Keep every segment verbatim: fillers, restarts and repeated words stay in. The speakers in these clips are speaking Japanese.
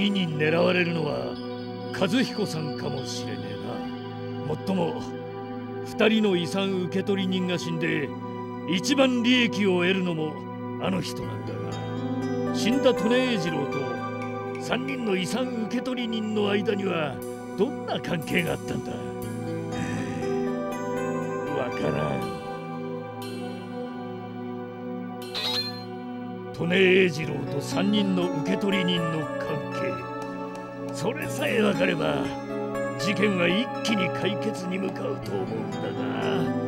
次に狙われるのは和彦さんかもしれねえな。もっとも二人の遺産受取人が死んで一番利益を得るのもあの人なんだが、死んだ利根英二郎と三人の遺産受取人の間にはどんな関係があったんだ。わからん。利根英二郎と三人の受取人の関係、それさえ分かれば事件は一気に解決に向かうと思うんだが。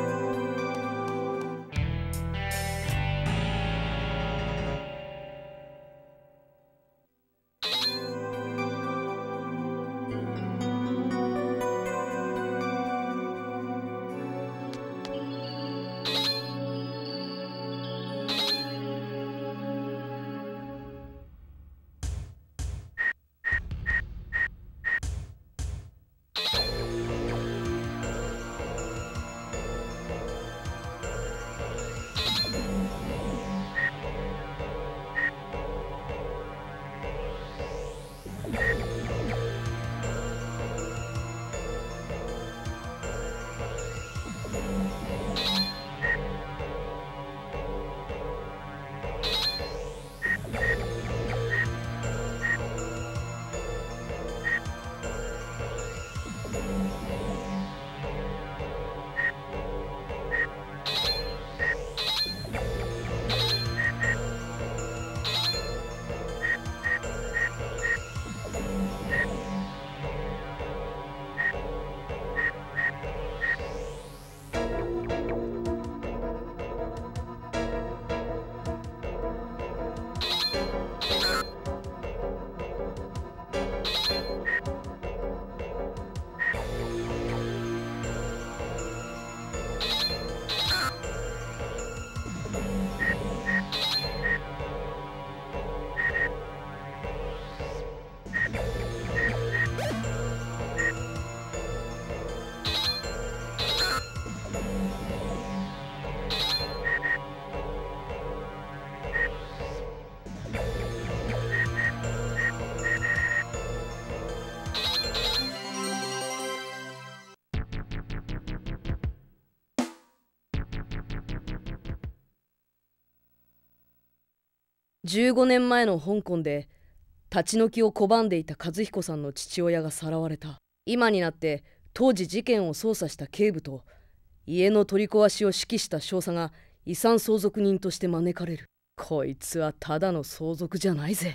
じゅうごねんまえの香港で立ち退きを拒んでいた和彦さんの父親がさらわれた。今になって当時事件を捜査した警部と家の取り壊しを指揮した少佐が遺産相続人として招かれる。こいつはただの相続じゃないぜ。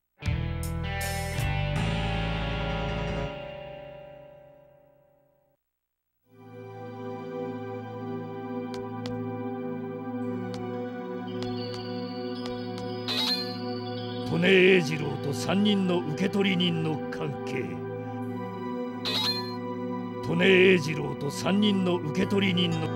利根英二郎と三人の受取人の関係、利根英二郎と三人の受取人の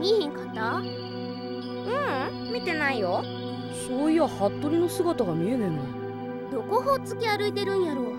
見えへんかった？ うん、見てないよ。 そういや服部の姿が見えねえな。 どこほっつき歩いてるんやろ。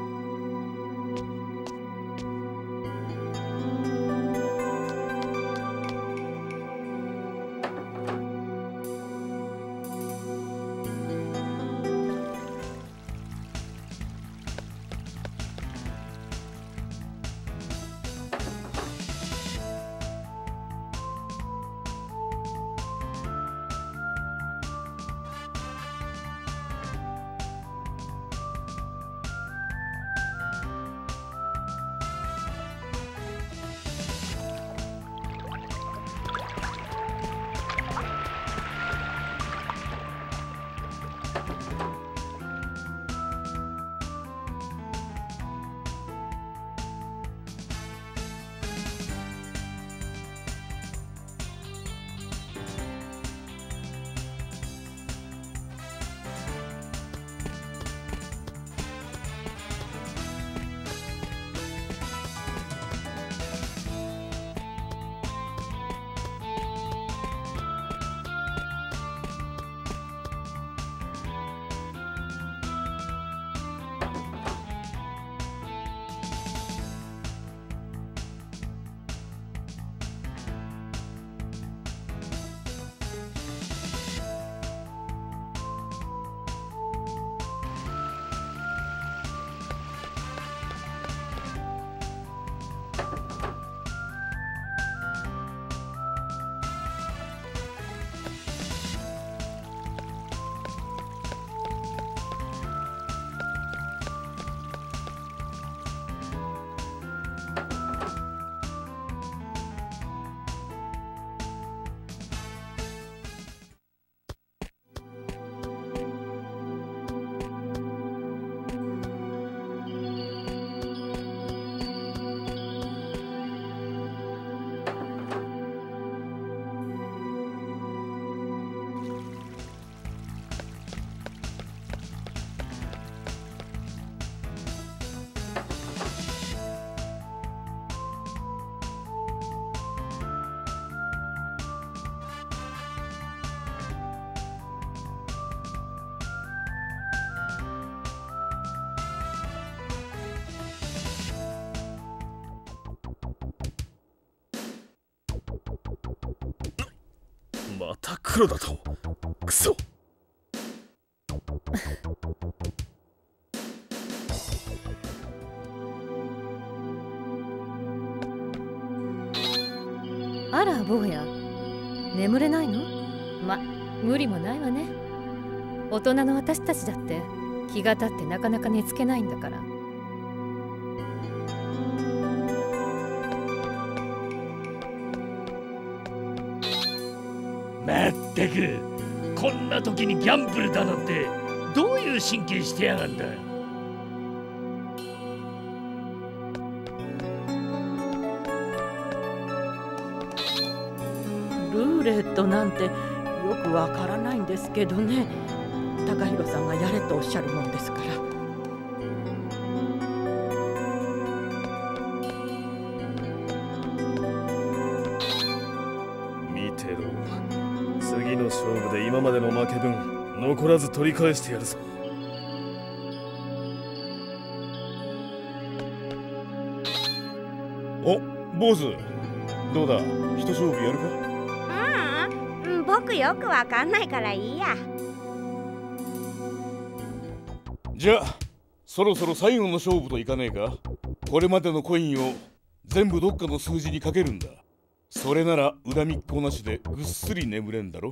また黒だと。クソ。 あら坊や、眠れないの？ま、無理もないわね。大人の私たちだって気が立ってなかなか寝つけないんだから。 まったく、こんな時にギャンブルだなんてどういう神経してやがんだ。 ルーレットなんてよくわからないんですけどね。高弘さんがやれとおっしゃるもんですから。 見てろ、次の勝負で今までの負け分残らず取り返してやるぞ。お、坊主、どうだ、一勝負やるか？ ううん、僕よくわかんないからいいや。 じゃあそろそろ最後の勝負といかねえか？これまでのコインを全部どっかの数字にかけるんだ。それなら恨みっこなしでぐっすり眠れんだろ。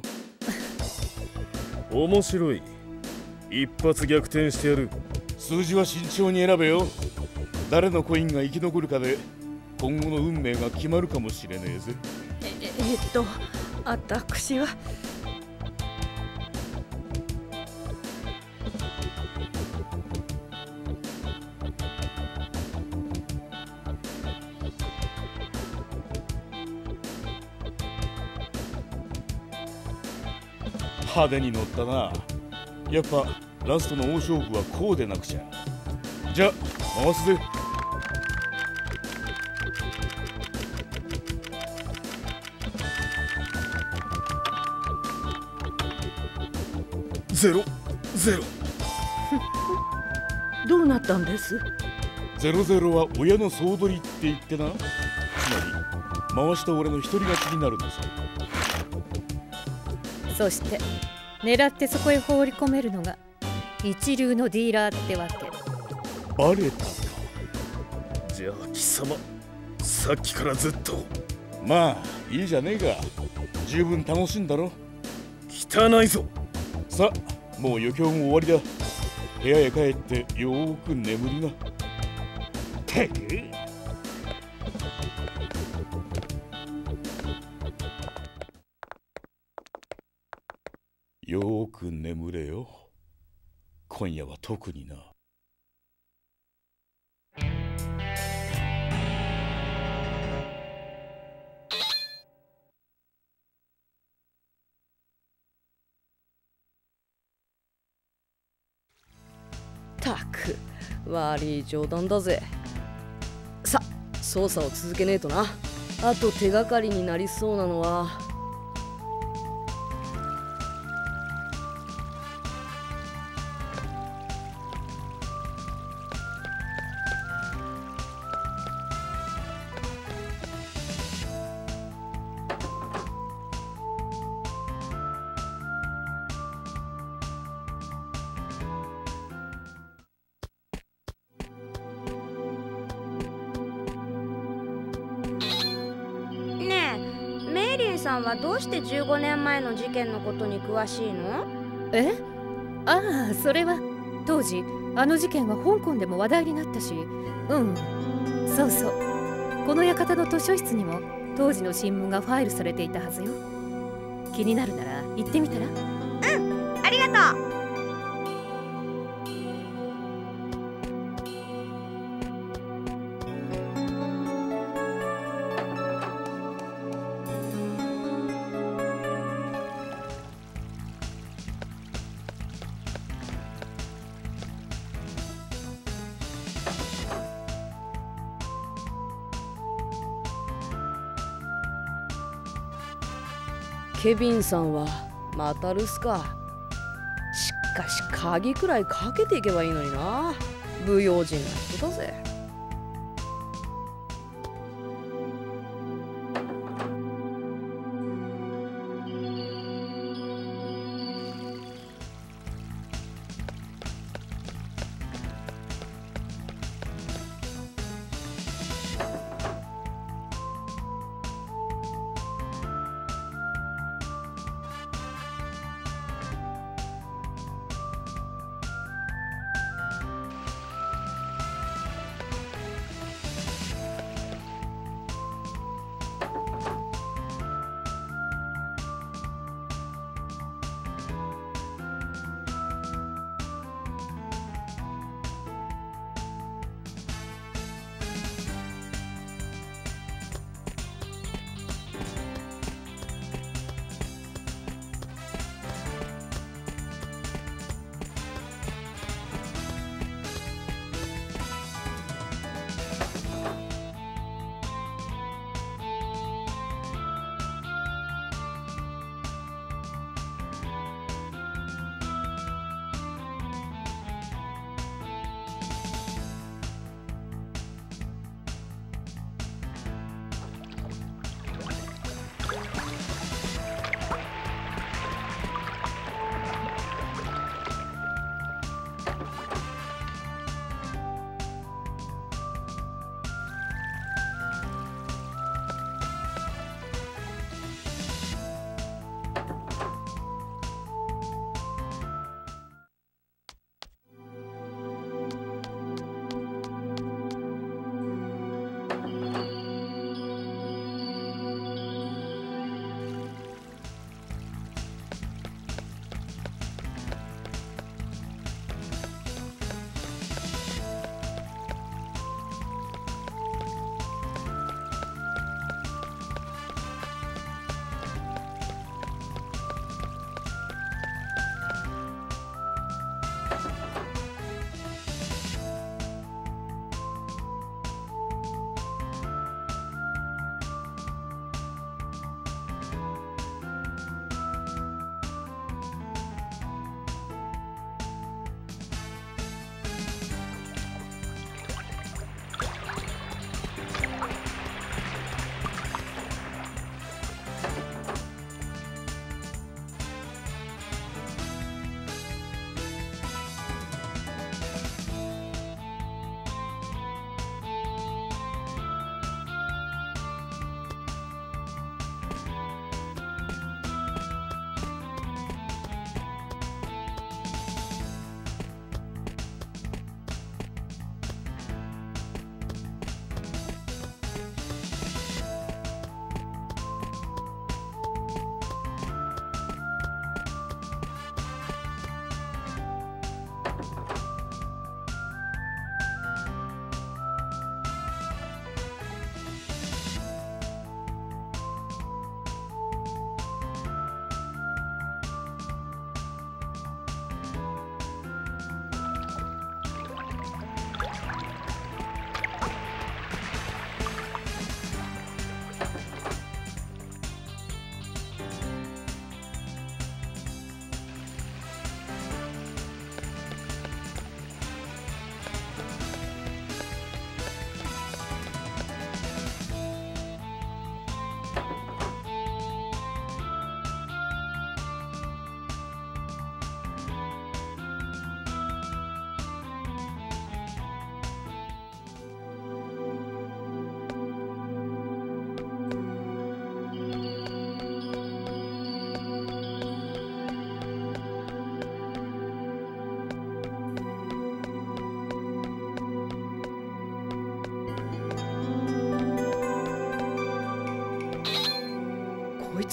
面白い。一発逆転してやる。数字は慎重に選べよ。誰のコインが生き残るかで今後の運命が決まるかもしれねえぜ。 ええっと私は派手に乗ったな。やっぱラストの大勝負はこうでなくちゃ。じゃあ回すぜ。 ゼロゼロ。 どうなったんです？ ゼロゼロは親の総取りって言ってな。つまり回した俺の一人勝ちになるんですよ。 そして狙ってそこへ放り込めるのが一流のディーラーってわけ。 バレたか。 じゃあ貴様、さっきからずっと。 まあいいじゃねえか。十分楽しいんだろ。 汚いぞ。 さあもう余興も終わりだ。部屋へ帰ってよーく眠りな。てくよーく眠れよ。今夜は特にな。 たく悪い冗談だぜ。さ捜査を続けねえとな。あと手がかりになりそうなのはさんはどうしてじゅうごねんまえの事件のことに詳しいの？ え？ああ、それは当時あの事件は香港でも話題になったし、うん、そうそう。この館の図書室にも当時の新聞がファイルされていたはずよ。気になるなら行ってみたら？ うん、ありがとう。 ケビンさんはまた留守か。しかし鍵くらいかけていけばいいのにな。不用心な人だぜ。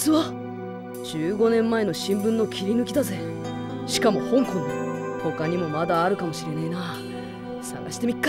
実はじゅうごねんまえの新聞の切り抜きだぜ。しかも香港で。他にもまだあるかもしれねえな。探してみっか。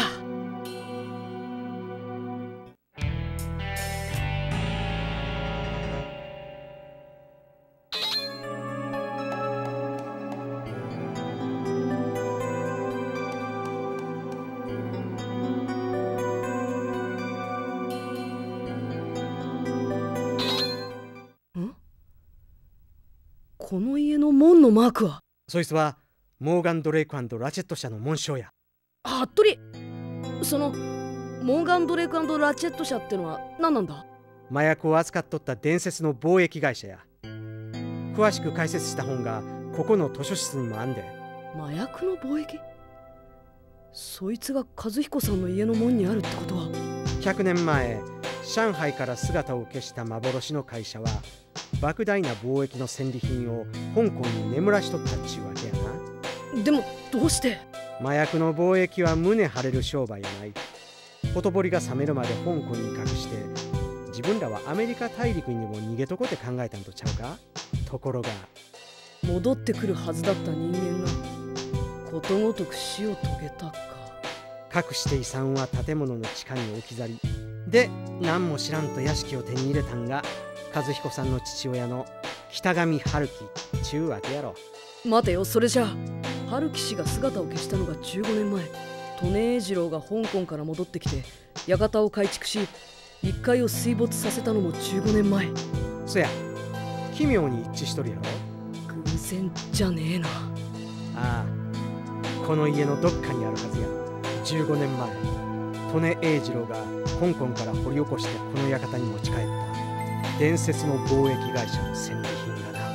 この家の門のマークは。 そいつはモーガン・ドレイク&ラチェット社の紋章や。 服部、そのモーガン・ドレイク&ラチェット社ってのは何なんだ？ 麻薬を扱っとった伝説の貿易会社や。詳しく解説した本がここの図書室にもあんで。 麻薬の貿易？そいつが和彦さんの家の門にあるってことは。 ひゃくねんまえ上海から姿を消した幻の会社は莫大な貿易の戦利品を香港に眠らしとったっちゅうわけやな。 でもどうして？ 麻薬の貿易は胸張れる商売やない。ほとぼりが冷めるまで香港に隠して自分らはアメリカ大陸にでも逃げとこって考えたんとちゃうか。ところが戻ってくるはずだった人間がことごとく死を遂げたか。 隠して遺産は建物の地下に置き去りで、何も知らんと屋敷を手に入れたんが和彦さんの父親の北上春樹ちゅうわけやろ。 待てよ、それじゃあ春樹氏が姿を消したのがじゅうごねんまえ、利根英二郎が香港から戻ってきて館を改築しいっかいを水没させたのもじゅうごねんまえ。 そや、奇妙に一致しとるやろ。 偶然じゃねえな。 ああ、この家のどっかにあるはずや。じゅうごねんまえ、利根英二郎が香港から掘り起こしてこの館に持ち帰った伝説の貿易会社の戦利品がな。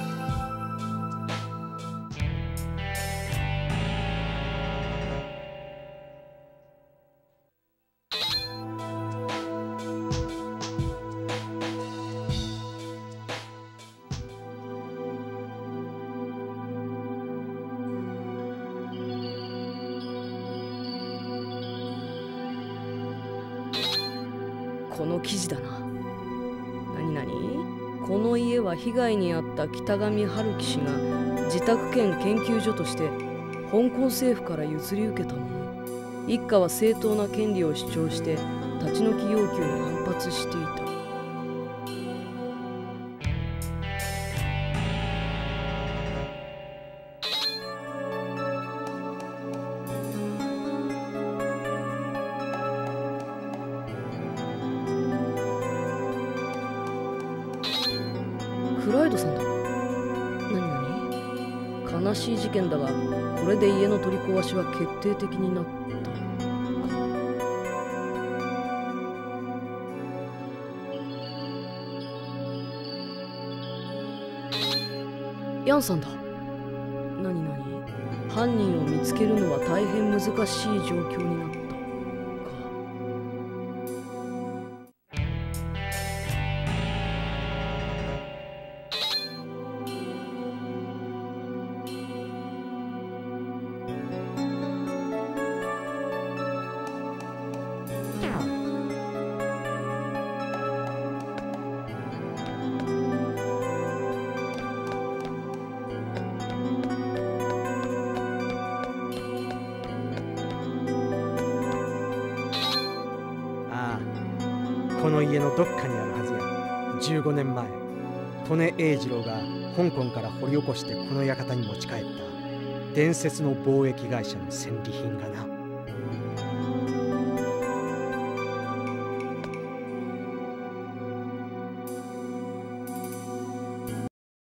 この記事だな。何々？この家は被害に遭った北上春樹氏が自宅兼研究所として香港政府から譲り受けたもの。一家は正当な権利を主張して立ち退き要求に反発していた。クライドさんだ。何々？悲しい事件だが、これで家の取り壊しは決定的になったか。ヤンさんだ。何々？犯人を見つけるのは大変難しい状況になった。 この家のどっかにあるはずや。じゅうごねんまえ、利根英二郎が香港から掘り起こしてこの館に持ち帰った伝説の貿易会社の戦利品がな。